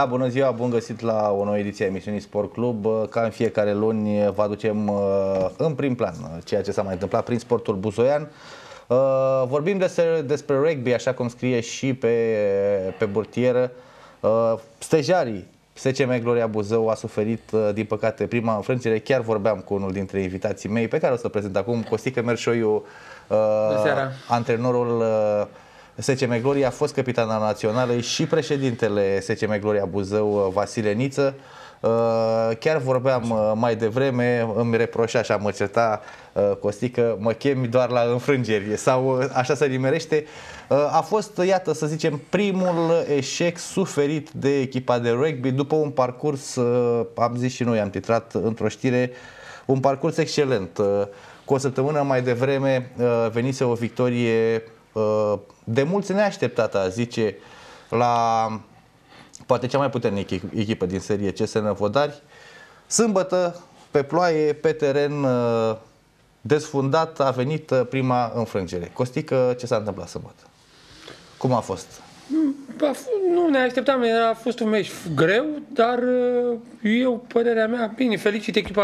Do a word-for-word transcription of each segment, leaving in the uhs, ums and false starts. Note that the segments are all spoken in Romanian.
Da, bună ziua, bun găsit la o nouă ediție a emisiunii Sport Club. Ca în fiecare luni vă aducem în prim plan ceea ce s-a mai întâmplat prin sportul buzoian. Vorbim despre, despre rugby, așa cum scrie și pe, pe burtieră. Stejarii S C M Gloria Buzău a suferit, din păcate, prima înfrângere. Chiar vorbeam cu unul dintre invitații mei, pe care o să prezint acum, Costică Merșoiu, antrenorul S C M Gloria, a fost capitana națională și președintele S C M Gloria Buzău, Vasile Niță. Chiar vorbeam mai devreme, îmi reproșa și mă certa Costică, mă chemi doar la înfrângeri sau așa se nimerește. A fost, iată, să zicem, primul eșec suferit de echipa de rugby după un parcurs, am zis și noi, am titrat într-o știre, un parcurs excelent. Cu o săptămână mai devreme venise o victorie de mulți neașteptată, a zice, la poate cea mai puternică echipă din serie C S Năvodari. Sâmbătă, pe ploaie, pe teren desfundat, a venit prima înfrângere. Costică, ce s-a întâmplat sâmbătă? Cum a fost? Nu ne așteptam, a fost un meci greu, dar eu, părerea mea, bine, felicit echipa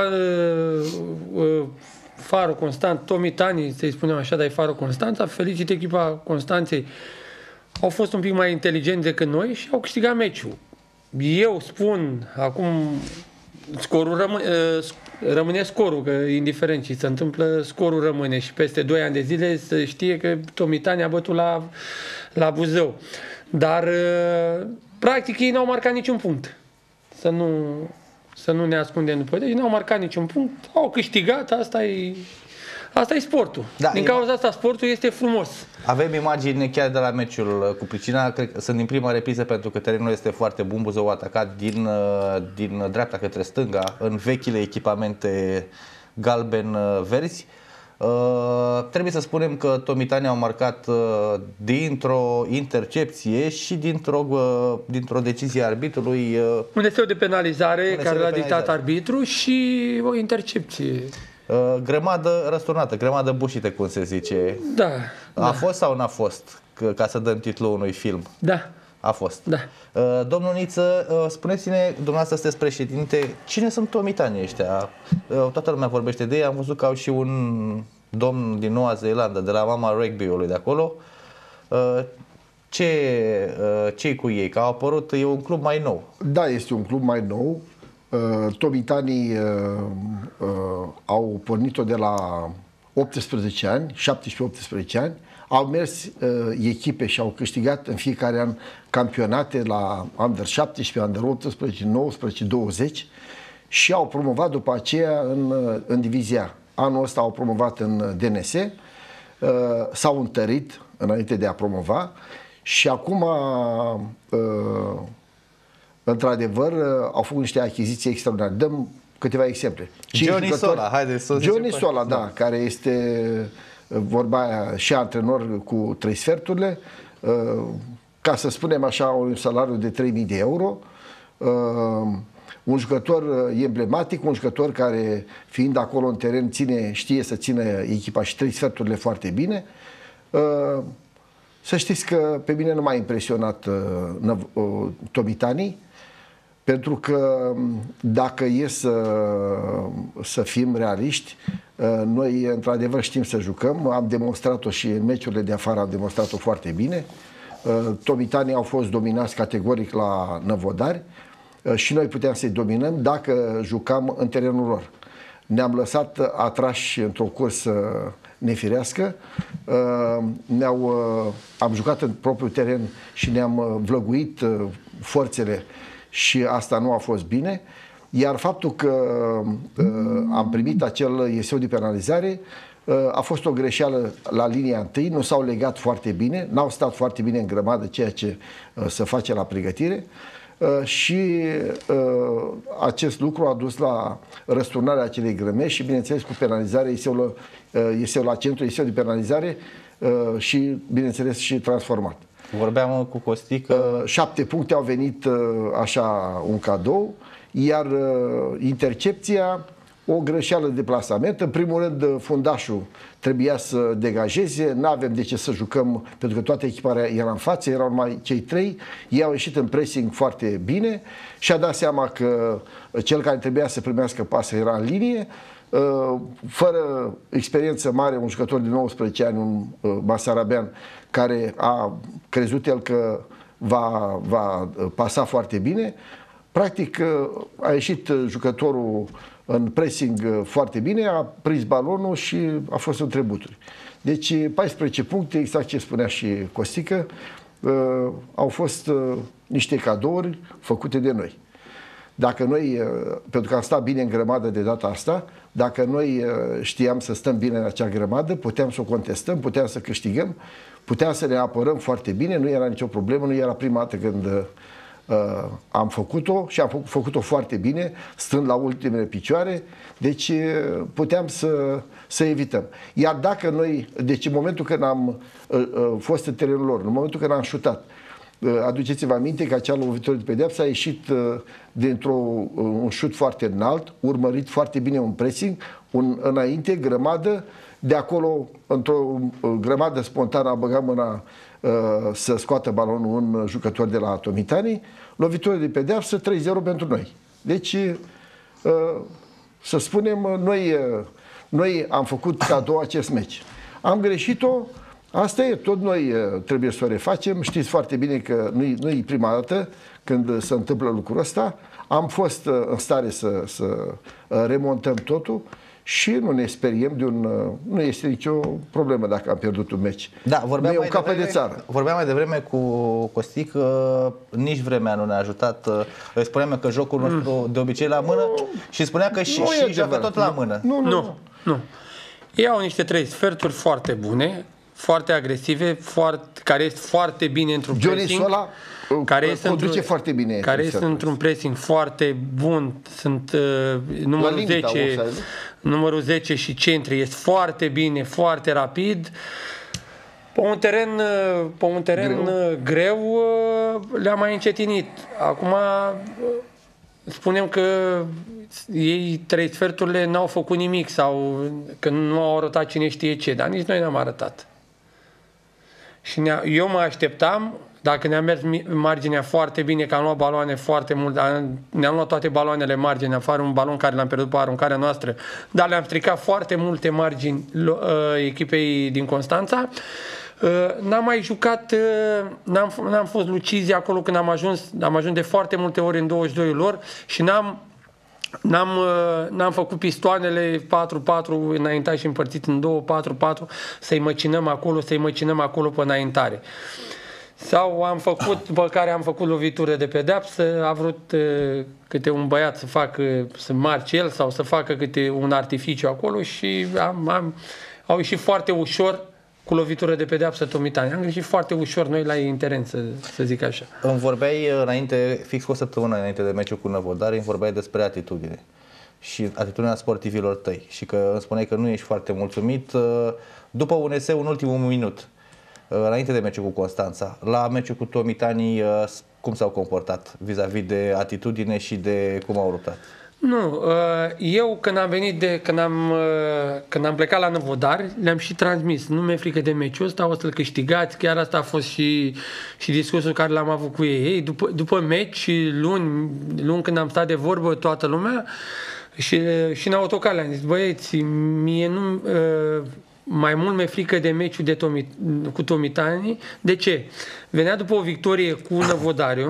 Faro Constant, Tomi Tani, să-i spunem așa, dar e Faro Constanța, felicit echipa Constanței. Au fost un pic mai inteligenți decât noi și au câștigat meciul. Eu spun, acum scorul rămâne, rămâne scorul, că indiferent ce se întâmplă, scorul rămâne și peste doi ani de zile să știe că Tomitani a bătut la, la Buzău. Dar practic ei n-au marcat niciun punct. Să nu, să nu ne ascundem după. Deci n-au marcat niciun punct, au câștigat, asta e... Asta e sportul. Da, din cauza asta sportul este frumos. Avem imagini chiar de la meciul cu Pricina, cred că sunt din prima repriză pentru că terenul este foarte bun. Buzău a atacat din, din dreapta către stânga în vechile echipamente galben-verzi. Uh, trebuie să spunem că Tomitani au marcat uh, dintr-o intercepție și dintr-o uh, dintr-o decizie a arbitrului. Uh, un deseu de penalizare care l-a dictat arbitru și o intercepție. Uh, grămadă răsturnată, grămadă bușită, cum se zice. Da. A da. fost sau n-a fost, ca să dăm titlul unui film? Da. A fost. Da. Uh, domnul Niță, uh, spuneți-ne, dumneavoastră sunteți președinte, cine sunt Tomitanii ăștia? Uh, toată lumea vorbește de ei, am văzut că au și un domn din Noua Zeelandă, de la mama rugby-ului de acolo. Uh, ce, uh, ce-i cu ei? Că au apărut, e un club mai nou. Da, este un club mai nou. Uh, Tomitanii uh, uh, au pornit-o de la optsprezece ani, șaptesprezece optsprezece ani, au mers uh, echipe și au câștigat în fiecare an campionate la Under șaptesprezece, Under optsprezece, nouăsprezece, douăzeci și au promovat după aceea în, în divizia. Anul ăsta au promovat în D N S, uh, s-au întărit înainte de a promova și acum uh, într-adevăr, au făcut niște achiziții extraordinare. Dăm câteva exemple. Johnny Sola, haideți să Johnny Sola, da, da, care este, vorba aia, și antrenor cu trei sferturile, ca să spunem așa, un salariu de trei mii de euro, un jucător emblematic, un jucător care, fiind acolo în teren, ține, știe să țină echipa și trei sferturile foarte bine. Să știți că pe mine nu m-a impresionat Tomitanii, pentru că dacă e să, să fim realiști, noi într-adevăr știm să jucăm, am demonstrat-o și în meciurile de afară am demonstrat-o foarte bine. Tomitanii au fost dominați categoric la Năvodari și noi puteam să-i dominăm dacă jucam în terenul lor. Ne-am lăsat atrași într-o cursă nefirească, ne-au, am jucat în propriul teren și ne-am vlăguit forțele și asta nu a fost bine, iar faptul că uh, am primit acel ieseu de penalizare uh, a fost o greșeală la linia întâi, nu s-au legat foarte bine, n-au stat foarte bine în grămadă, ceea ce uh, se face la pregătire uh, și uh, acest lucru a dus la răsturnarea acelei grămeși și bineînțeles cu penalizare, iseul, uh, iseul la centru, iseul de penalizare uh, și bineînțeles și transformat. Vorbeam cu Costică. Uh, șapte puncte au venit uh, așa un cadou, iar uh, intercepția o greșeală de plasament. În primul rând, fundașul trebuia să degajeze, nu avem de ce să jucăm, pentru că toată echipa era în față, erau numai cei trei, ei au ieșit în pressing foarte bine și a dat seama că cel care trebuia să primească pasă era în linie, fără experiență mare, un jucător de nouăsprezece ani, un basarabean, care a crezut el că va, va pasa foarte bine. Practic a ieșit jucătorul în pressing foarte bine, a prins balonul și a fost în trebuturi. Deci paisprezece puncte, exact ce spunea și Costică, au fost niște cadouri făcute de noi. Dacă noi, pentru că am stat bine în grămadă de data asta, dacă noi știam să stăm bine în acea grămadă, puteam să o contestăm, puteam să câștigăm, puteam să ne apărăm foarte bine, nu era nicio problemă, nu era prima dată când uh, am făcut-o și am făcut-o foarte bine, stând la ultimele picioare, deci puteam să, să evităm. Iar dacă noi, deci în momentul când am uh, uh, fost în terenul lor, în momentul când am șutat, aduceți-vă aminte că acea lovitură de pedeapsă a ieșit uh, dintr-un uh, șut foarte înalt, urmărit foarte bine un pressing, un înainte, grămadă, de acolo, într-o uh, grămadă spontană, a băgat mâna uh, să scoată balonul un jucător de la Tomitani, lovitură de pedeapsă, trei zero pentru noi. Deci, uh, să spunem, noi, uh, noi am făcut cadou acest meci. Am greșit-o. Asta e, tot noi trebuie să o refacem. Știți foarte bine că nu-i, nu-i prima dată când se întâmplă lucrul ăsta. Am fost în stare să, să remontăm totul și nu ne speriem de un... Nu este nicio problemă dacă am pierdut un meci. Da, vorbeam nu e mai o capă devreme, de țară. Vorbeam mai devreme cu Costic că nici vremea nu ne-a ajutat. Îi spuneam că jocul nostru mm. de obicei la mână nu, și spunea că și, și joacă tot la mână. Nu, nu, nu. nu. Ei au niște trei sferturi foarte bune, foarte agresive, foarte, care este foarte bine într-un pressing, Sola, care este conduce foarte bine, care este într-un pressing foarte bun, sunt uh, numărul zece, numărul zece și centri, este foarte bine, foarte rapid. Pe un teren, pe un teren greu, greu le-a mai încetinit. Acum spunem că ei trei sferturile n-au făcut nimic sau că nu au arătat cine știe ce, dar nici noi n-am arătat. Și eu mă așteptam, dacă ne-a mers marginea foarte bine, că am luat baloane foarte mult, ne-am luat toate baloanele margine, afară un balon care l-am pierdut pe aruncarea noastră, dar le-am stricat foarte multe margini uh, echipei din Constanța. Uh, n-am mai jucat, uh, n-am, n-am fost lucizi acolo când am ajuns, am ajuns de foarte multe ori în douăzeci și doi lor și n-am N-am, n-am făcut pistoanele patru patru înaintat și împărțit în două, patru patru, să-i măcinăm acolo, să-i măcinăm acolo pe înaintare. Sau am făcut, după care am făcut lovitură de pedeapsă, a vrut uh, câte un băiat să facă, să marce el sau să facă câte un artificiu acolo și am, am, au ieșit foarte ușor cu lovitură de pedeapsă Tomitani. Am greșit foarte ușor noi la ei în teren, să, să zic așa. Îmi vorbeai înainte, fix cu o săptămână înainte de meciul cu Năvodari, îmi vorbeai despre atitudine și atitudinea sportivilor tăi și că îmi spuneai că nu ești foarte mulțumit după un eseu în ultimul minut, înainte de meciul cu Constanța. La meciul cu Tomitani, cum s-au comportat vis-a-vis de atitudine și de cum au luptat? Nu, eu când am venit de, când am, când am plecat la Năvodari, le-am și transmis, nu mi-e frică de meciul ăsta, o să-l câștigați, chiar asta a fost și, și discursul care l-am avut cu ei. ei după, după meci, luni, luni când am stat de vorbă toată lumea și, și în autocar le-am zis, băieți, mie nu... mai mult mi-e frică de meciul de Tomi, cu Tomitani. De ce? Venea după o victorie cu Năvodariu.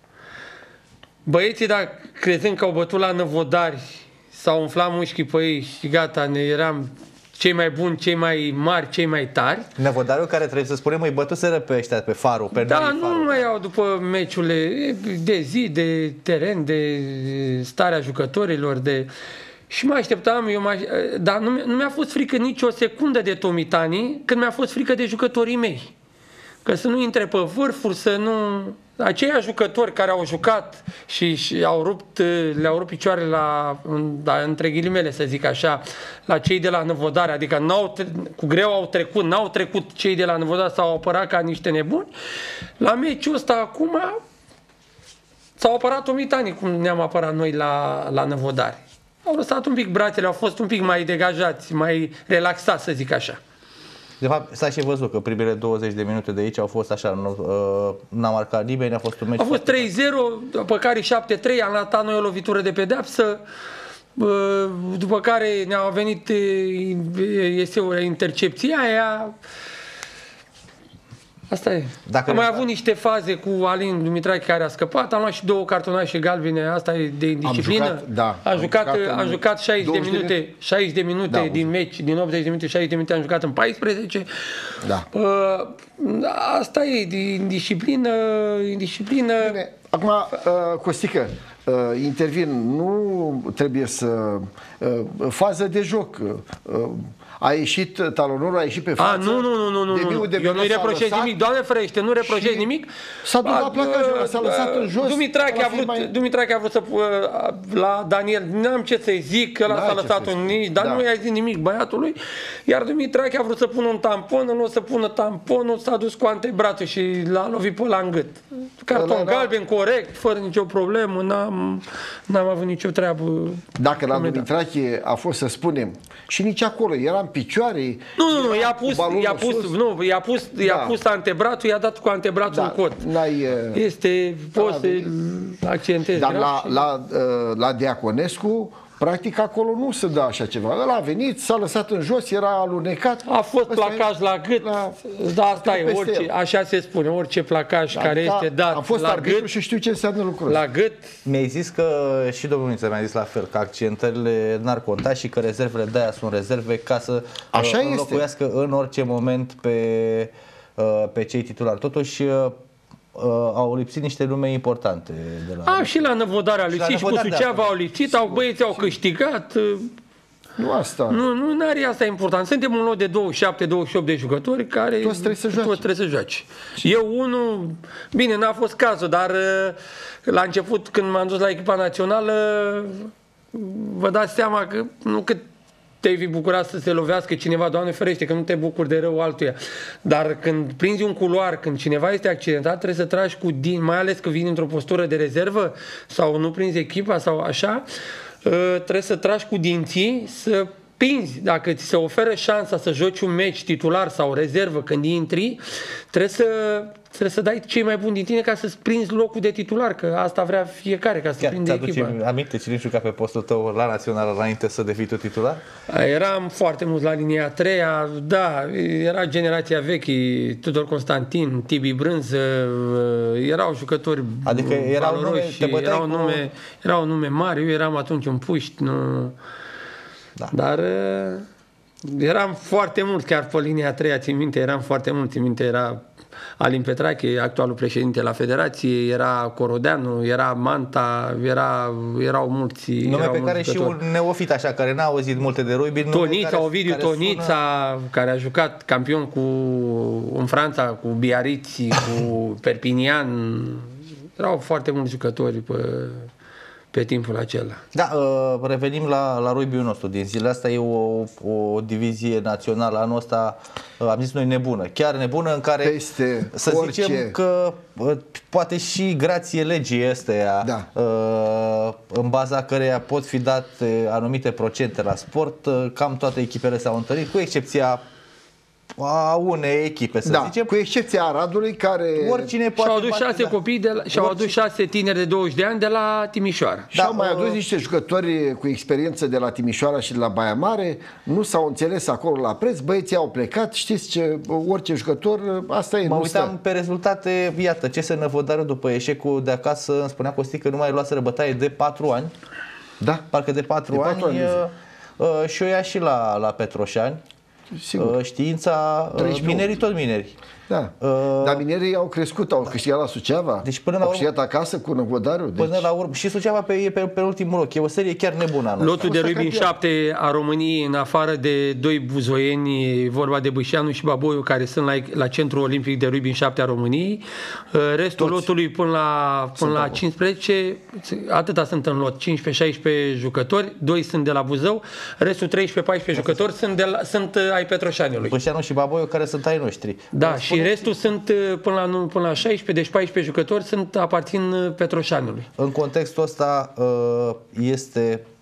Băieții, dacă crezând că au bătut la Năvodari, s-au umflat mușchii pe ei și gata, ne eram cei mai buni, cei mai mari, cei mai tari. Năvodariu care, trebuie să spunem, îi bătuseră pe ăștia, pe Faru, pe Da, Faru. nu mai au după meciurile de zi, de teren, de starea jucătorilor, de... Și mă așteptam, eu mă, dar nu, nu mi-a fost frică nici o secundă de Tomitani, când mi-a fost frică de jucătorii mei. Că să nu intre pe vârfuri, să nu... Aceia jucători care au jucat și, și au rupt, le-au rupt picioarele la, da, între ghilimele, să zic așa, la cei de la Năvodari, adică n-au, cu greu au trecut, n-au trecut cei de la Năvodari, s-au apărat ca niște nebuni. La meciul ăsta acum s-au apărat Tomitani, cum ne-am apărat noi la, la Năvodari. au lăsat un pic brațele, au fost un pic mai degajați, mai relaxați, să zic așa. De fapt, s-a și văzut că primele douăzeci de minute de aici au fost așa, n-a marcat nimeni, a fost un meci. A fost trei zero, după care șapte trei, am luat noi o lovitură de pedeapsă, după care ne-a venit este o intercepție aia. Asta e. Dacă am mai avut niște faze cu Alin Dumitrache care a scăpat, am luat și două cartonașe galbene, asta e de indisciplină. Am jucat, da, am jucat, am jucat, am jucat șaizeci de minute, de șaizeci de minute da, din meci, din optzeci de minute, șaizeci de minute am jucat în paisprezece. Da. Uh, asta e de indisciplină, indisciplină. Bine, acum, uh, Costică, uh, intervin, nu trebuie să... Uh, fază de joc. Uh, A ieșit talonul, a ieșit pe față. A, nu, nu, nu, nu, nu. Eu nu-i reproșez nimic, Doamne ferește, nu reproșez nimic. S-a dus la placajul, s-a lăsat în jos. Dumitrache a vrut, mai... Dumitrache a vrut să la Daniel, n-am ce să-i zic, că ăla s-a lăsat un nici, dar da. Nu i-a zis nimic băiatului. Iar Dumitrache a vrut să pună un tampon, nu o să pună tamponul, s-a dus cu antebrațul și l-a lovit pe ăla în gât. Carton galben, corect, fără nicio problemă, n-am n-am avut nicio treabă. Dacă la Dumitrache a fost, să spunem, și nici acolo eram picioare. Nu, nu, nu, i-a pus, i-a pus, nu, i-a pus, da. i-a pus antebrațul, i-a dat cu antebrațul da, în cot. Este, poți să accentezi. Dar la, la, la Diaconescu, practic acolo nu se dă așa ceva. Ăla a venit, s-a lăsat în jos, era alunecat. A fost placaj la gât, la, da, asta e, orice, așa se spune, orice placaj da, care da, este dat am fost la gât. Și știu ce înseamnă lucrul la gât. Mi-ai zis că, și domnul Niță mi-a zis la fel, că accidentările n-ar conta și că rezervele de-aia sunt rezerve ca să așa uh, înlocuiască este. În orice moment pe, uh, pe cei titulari. Totuși, uh, Uh, au lipsit niște nume importante de la... A, și la Năvodarea lui și cu Suceava au lipsit, au băieți au câștigat. Nu asta. Nu, nu are asta important. Suntem un lot de douăzeci și șapte douăzeci și opt de jucători care toți trebuie să joace. Toți trebuie să joace. Eu unul, bine, n-a fost cazul, dar la început când m-am dus la echipa națională, vă dați seama că nu cât te-ai fi bucurat să se lovească cineva, Doamne ferește, că nu te bucuri de rău altuia. Dar când prinzi un culoar, când cineva este accidentat, trebuie să tragi cu din, mai ales că vin într-o postură de rezervă sau nu prinzi echipa sau așa, trebuie să tragi cu dinții, să pinzi. Dacă ți se oferă șansa să joci un meci titular sau rezervă când intri, trebuie să, trebuie să dai cei mai buni din tine ca să-ți prinzi locul de titular, că asta vrea fiecare, ca să prinde echipa. Aminte cine juca pe postul tău la național înainte să devii tu titular? Eram foarte mulți la linia a treia, da, era generația veche, Tudor Constantin, Tibi Brânză, erau jucători adică erau nume, erau, nume, erau nume mari, eu eram atunci un puști, nu... Da. Dar eram foarte mulți, chiar pe linia a treia, țin minte, eram foarte mulți, țin minte, era Alin Petrache, actualul președinte la Federație, era Corodeanu, era Manta, era, erau mulți. Nume erau pe mulți care jucători. Și un neofit așa, care n-a auzit multe de rugby. Tonița, Ovidiu care Tonița, sună... care a jucat campion cu, în Franța, cu Biarritz, cu Perpignan. Erau foarte mulți jucători pe... pe timpul acela. Da, revenim la, la rugby-ul nostru din zilele astea. E o, o divizie națională anul ăsta, am zis noi, nebună. Chiar nebună, în care peste să orice... zicem că poate și grație legii astea, da. în baza căreia pot fi date anumite procente la sport, cam toate echipele s-au întâlnit, cu excepția a unei echipe, să da, zicem. Cu excepția Aradului, care... Oricine poate... Și-au adus șase copii, de la, și-au adus șase tineri de douăzeci de ani de la Timișoara. Da, și-au mai adus niște jucători cu experiență de la Timișoara și de la Baia Mare, nu s-au înțeles acolo la preț, băieții au plecat, știți ce, orice jucător, asta e. Mă uitam stă. pe rezultate, iată, C S Năvodariu după eșecul de acasă, îmi spunea Costi că nu mai luaseră bătaie de patru ani. Da. Parcă de patru de ani, ani uh, și o ia și la, la Petroșani. Sigur. Știința, minerii tot mineri. Da. Uh, Dar minerii au crescut, au câștigat la Suceava, deci până la au urmă, câștigat acasă cu Năvodariu. Deci... Până la urmă, și Suceava pe, pe, pe ultimul loc. E o serie chiar nebună anul Lotul de rugby în șapte a României, în afară de doi buzoieni, vorba de Bâșeanu și Baboiu, care sunt la, la Centrul Olimpic de Rugby în șapte a României. Restul Toți lotului până la, până la cincisprezece, atâta sunt în lot, cincisprezece șaisprezece jucători, doi sunt de la Buzău, restul treisprezece paisprezece jucători sunt, de la, sunt ai Petroșaniului. Bâșeanu și Baboiu, care sunt ai noștri. Da, și spune... restul sunt până la, până la șaisprezece, deci paisprezece jucători sunt, aparțin Petroșaniului. În contextul ăsta este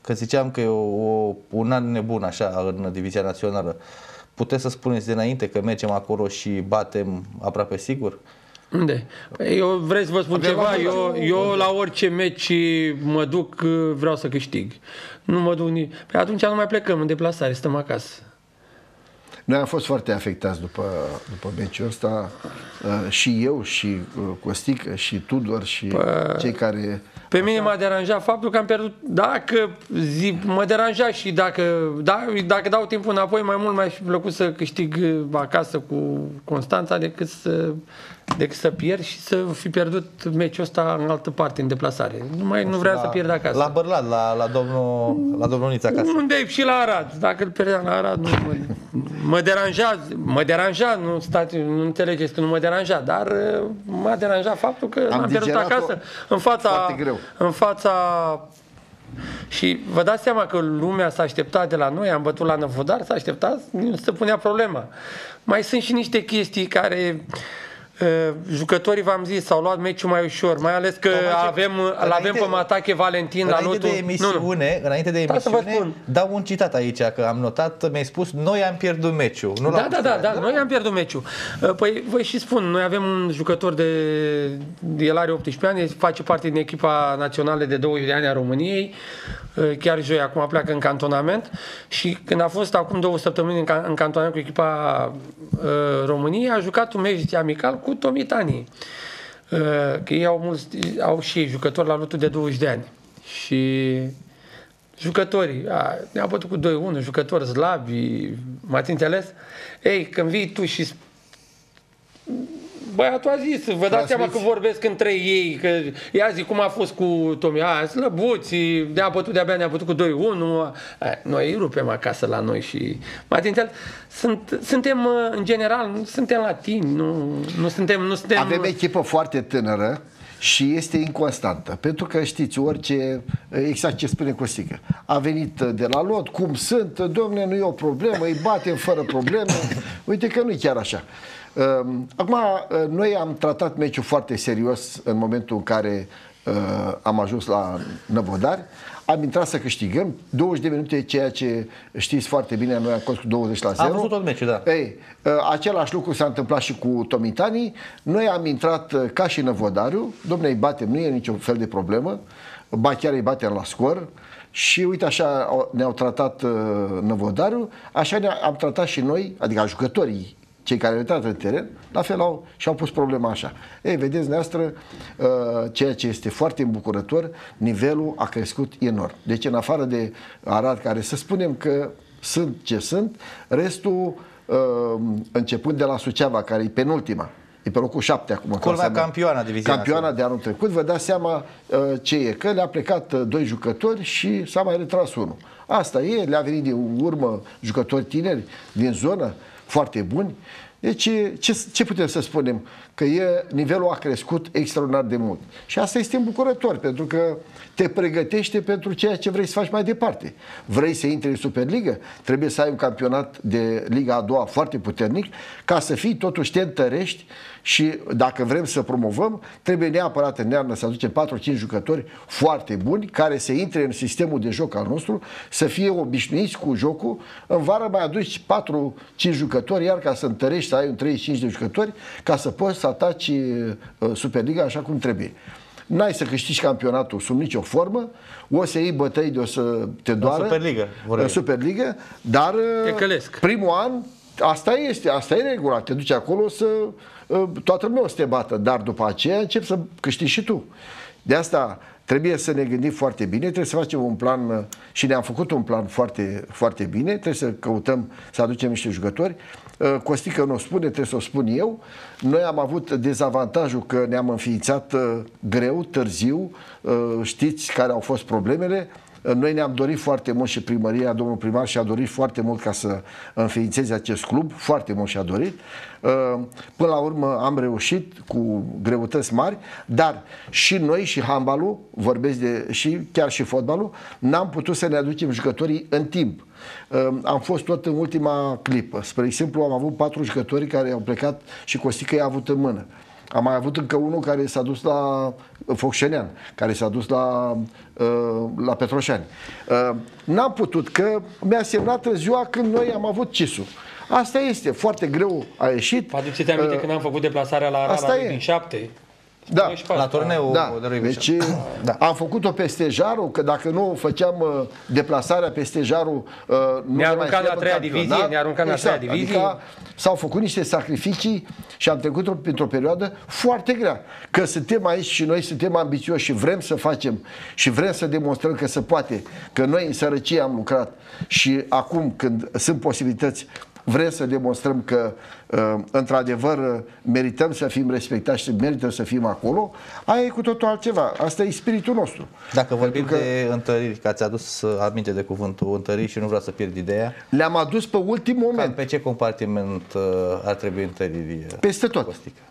că ziceam că e o, o, un an nebun așa în divizia națională. Puteți să spuneți dinainte că mergem acolo și batem aproape sigur? Unde? Păi eu vreau să vă spun Abia ceva, la eu, meciul- eu la orice meci mă duc, vreau să câștig. Nu mă duc nici... Păi atunci nu mai plecăm în deplasare, stăm acasă. Noi am fost foarte afectați după, după meciul ăsta, uh, și eu, și uh, Costică, și Tudor, și Pă... cei care... Pe mine m-a deranjat faptul că am pierdut, dacă zi, mă deranja și dacă, da, dacă dau timpul înapoi, mai mult mi-aș fi plăcut să câștig acasă cu Constanța decât să, decât să pierd și să fi pierdut meciul ăsta în altă parte, în deplasare. Nu, mai, nu vreau la, să pierd acasă. La Bărlat, la, la domnul, la domnul Nița acasă. Unde și la Arad. Dacă îl pierdeam la Arad, nu mă, mă deranjează. Mă deranja, nu, stați, nu înțelegeți că nu mă deranja, dar uh, m-a deranjat faptul că Am am pierdut digerat-o acasă în fața, foarte greu. în fața. Și vă dați seama că lumea s-a așteptat de la noi, am bătut la Năvodar, s-a așteptat, nu se punea problema. Mai sunt și niște chestii care uh, jucătorii, v-am zis, s-au luat meciul mai ușor, mai ales că avem, îl avem pe Matache Valentin la Înainte lotul. de emisiune, nu, nu. înainte de Da, să vă emisiune, spun. dau un citat aici, că am notat, mi-ai spus, noi am pierdut meciul. Nu Da, l-am da, da, da, noi am pierdut meciul. Păi vă și spun, noi avem un jucător de, el are optsprezece ani, face parte din echipa națională de douăzeci de ani a României, chiar joi, acum pleacă în cantonament și când a fost acum două săptămâni în, ca, în cantonament cu echipa uh, României, a jucat un meci amical cu Tomitani. Uh, că ei au, mulți, au și ei jucători la lotul de douăzeci de ani. Și jucătorii, a, ne-a bătut cu doi unu, jucători slabi, m-ați înțeles? Ei, când vii tu și băiatul a zis, vă dați seama că vorbesc între ei, că ia zi cum a fost cu Tomi, a, slăbuți, ne-a bătut de-abia, ne-a bătut cu doi unu, a, noi îi rupem acasă la noi și, m-ați înțeles? Sunt, suntem, în general, nu suntem latini, nu, nu suntem, nu suntem... Avem echipă foarte tânără și este inconstantă, pentru că știți, orice, exact ce spune Costică, a venit de la lot, cum sunt, domne, nu e o problemă, îi batem fără probleme, uite că nu e chiar așa. Acum, noi am tratat meciul foarte serios în momentul în care uh, am ajuns la Năvodari, am intrat să câștigăm, douăzeci de minute, ceea ce știți foarte bine, noi am fost cu douăzeci la zero. Am văzut tot meciul, da. Ei, uh, același lucru s-a întâmplat și cu Tomitani, noi am intrat uh, ca și Năvodariu, domne, îi batem, nu e niciun fel de problemă, ba chiar îi batem la scor. Și uite așa ne-au tratat uh, Năvodariu, așa ne-am tratat și noi, adică jucătorii, cei care au intrat în teren, la fel au, și-au pus problema așa. Ei, vedeți, noastră, uh, ceea ce este foarte îmbucurător, nivelul a crescut enorm. Deci, în afară de Arad, care să spunem că sunt ce sunt, restul, uh, începând de la Suceava, care e penultima, e pe locul șapte acum. Culmea campioana divizia Campioana de anul trecut, vă dați seama uh, ce e, că le-a plecat uh, doi jucători și s-a mai retras unul. Asta e, le-a venit de urmă jucători tineri din zonă, foarte buni. Deci, ce, ce putem să spunem? Că e, nivelul a crescut extraordinar de mult. Și asta este îmbucurător, pentru că te pregătește pentru ceea ce vrei să faci mai departe. Vrei să intri în Superligă? Trebuie să ai un campionat de Liga a doua foarte puternic, ca să fii, totuși te întărești și dacă vrem să promovăm, trebuie neapărat în iarnă să aducem patru cinci jucători foarte buni, care să intre în sistemul de joc al nostru, să fie obișnuiți cu jocul. În vară mai aduci patru cinci jucători, iar ca să întărești, să ai un treizeci și cinci de jucători, ca să poți să ataci uh, Superliga așa cum trebuie. N-ai să câștigi campionatul sub nicio formă, o să iei bătăi de o să te doară. În Superliga. În Superliga, dar te călesc. Primul an, asta este, asta e regula, te duci acolo să toată lumea o să te bată, dar după aceea începi să câștigi și tu. De asta trebuie să ne gândim foarte bine, trebuie să facem un plan și ne-am făcut un plan foarte, foarte bine, trebuie să căutăm să aducem niște jucători. Costică nu o spune, trebuie să o spun eu. Noi am avut dezavantajul că ne-am înființat greu, târziu, știți care au fost problemele. Noi ne-am dorit foarte mult și primăria, domnul primar și-a dorit foarte mult ca să înființeze acest club, foarte mult și-a dorit. Până la urmă am reușit cu greutăți mari, dar și noi și handbalul, vorbesc de și chiar și fotbalul, n-am putut să ne aducem jucătorii în timp. Am fost tot în ultima clipă. Spre exemplu, am avut patru jucători care au plecat și Costică i-a avut în mână. Am mai avut încă unul care s-a dus la Focșenean, care s-a dus la, la Petroșani. N-am putut, că mi-a semnat în ziua când noi am avut C I S-ul. Asta este, foarte greu a ieșit. Aduceți aminte uh, când am făcut deplasarea la Arara din șapte? Da, la turneul da. de lui Deci da. Am făcut-o pe Stejarul, că dacă nu făceam uh, deplasarea pe Stejarul, uh, nu ne aruncat la a treia divizie, ne aruncat la a treia divizie. Adică s-au făcut niște sacrificii și am trecut printr-o perioadă foarte grea. Că suntem aici și noi suntem ambițioși și vrem să facem și vrem să demonstrăm că se poate, că noi în sărăcie am lucrat și acum când sunt posibilități vrem să demonstrăm că într-adevăr merităm să fim respectați și merită să fim acolo, aia e cu totul altceva. Asta e spiritul nostru. Dacă vorbim că de întăriri, că ați adus aminte de cuvântul întăriri și nu vreau să pierd ideea. Le-am adus pe ultimul moment. Cam pe ce compartiment ar trebui întăriri? Peste tot. Costică?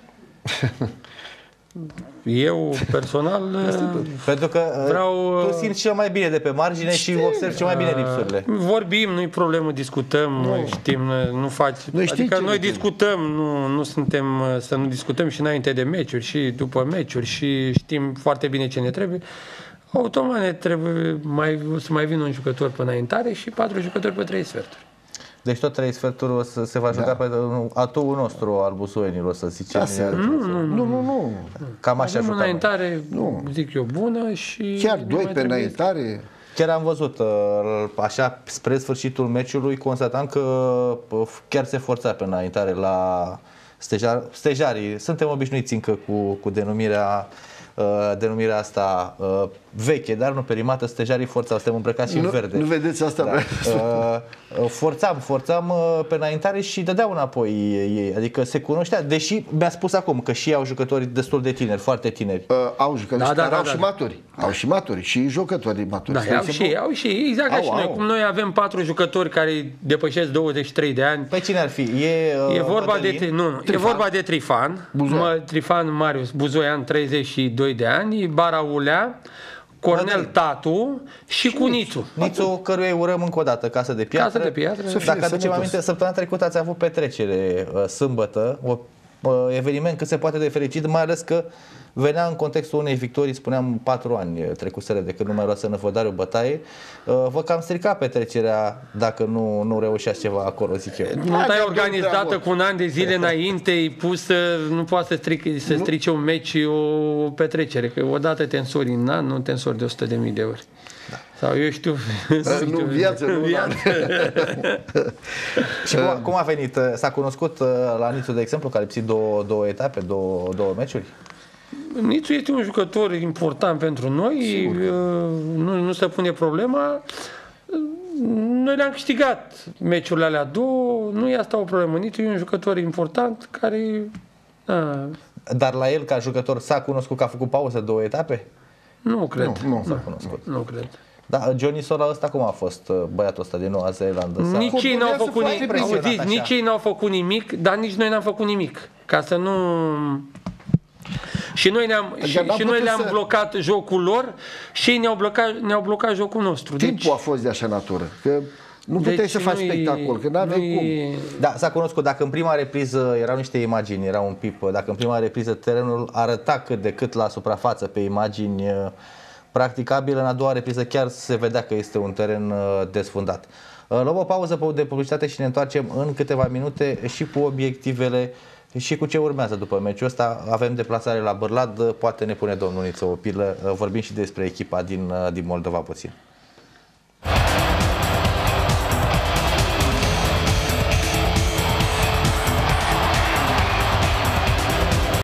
Eu, personal, pentru că vreau, tu simți cel mai bine de pe margine știi, și observi cel mai bine lipsurile. Vorbim, nu-i problemă, discutăm, nu. Noi știm, nu faci. Noi adică noi discutăm, nu, nu suntem să nu discutăm și înainte de meciuri și după meciuri și știm foarte bine ce ne trebuie. Automat ne trebuie mai, să mai vină un jucător pe înaintare și patru jucători pe trei sferturi. Deci tot trei sferturi o să se va juca da. pe atoul nostru al busoienilor, o să zicem. Da, nu, nu, nu, nu, nu. Cam așa jucăm. înaintare, nu. zic eu, bună și... Chiar doi pe înaintare. Chiar am văzut, așa, spre sfârșitul meciului, constatam că chiar se forța pe înaintare la stejar, stejarii. Suntem obișnuiți încă cu, cu denumirea denumirea asta uh, veche, dar nu perimată, stejarii forțau, suntem îmbrăcați și în verde. Nu vedeți asta? Da. Uh, forțam, forțam uh, pe înaintare și dădeau înapoi ei, adică se cunoștea, deși mi-a spus acum că și au jucători destul de tineri, foarte tineri. Uh, au jucători da, care da, au da, și da. maturi, au și maturi și jucători maturi. Da, au și ei, au și ei, exact ca și noi, cum noi avem patru jucători care depășesc douăzeci și trei de ani. Păi cine ar fi? E, uh, e vorba de nu, nu, e vorba de Trifan, mă, Trifan Marius Buzoian, treizeci și doi de ani, Baraulea, Cornel Tatu și, și cu Nițu. Nițu, căruia îi urăm încă o dată casă de piatră. Casă de piatră. Dacă aducem aminte, săptămâna trecută ați avut petrecere uh, sâmbătă, o uh, eveniment cât se poate de fericit, mai ales că venea în contextul unei victorii, spuneam, patru ani trecuseră de când nu mai luase Năvodariu bătaie. Uh, vă cam strica petrecerea dacă nu, nu reușeați ceva acolo, zic eu. Nu te-ai organizată cu un an de zile înainte, ai pus, nu poate să, stric, să strice un meci o petrecere, că odată te însori în an, nu te însori de o sută de mii de euro. Da. Sau eu știu... Nu, viață, nu viață. Și cum, cum a venit? S-a cunoscut la Nițu, de exemplu, că a lipsit două, două etape, două, două meciuri? Nițu este un jucător important pentru noi, nu, nu se pune problema. Noi le-am câștigat meciurile alea două, nu e asta o problemă. Nițu e un jucător important care... A... Dar la el, ca jucător, s-a cunoscut că a făcut pauză două etape? Nu cred. Nu, nu s-a cunoscut. Nu, nu cred. Da, Johnny Sola ăsta cum a fost, băiatul ăsta din Noua Zeelandă? Nici ei n-au făcut nimic, auziți, nici ei n-au făcut nimic, dar nici noi n-am făcut nimic. Ca să nu... Și noi ne-am, și, și noi le-am să... blocat jocul lor și ei ne-au blocat, ne-au blocat jocul nostru. Timpul deci... a fost de așa natură, că nu puteai deci să faci spectacol, că n-aveai cum. Da, s-a cunoscut, dacă în prima repriză erau niște imagini, era un pip, dacă în prima repriză terenul arăta cât de cât la suprafață pe imagini practicabil, în a doua repriză chiar se vedea că este un teren desfundat. Luăm o pauză de publicitate și ne întoarcem în câteva minute și cu obiectivele și cu ce urmează după meciul ăsta. Avem deplasare la Bârlad, poate ne pune domnul Niță o pilă, vorbim și despre echipa din, din Moldova puțin.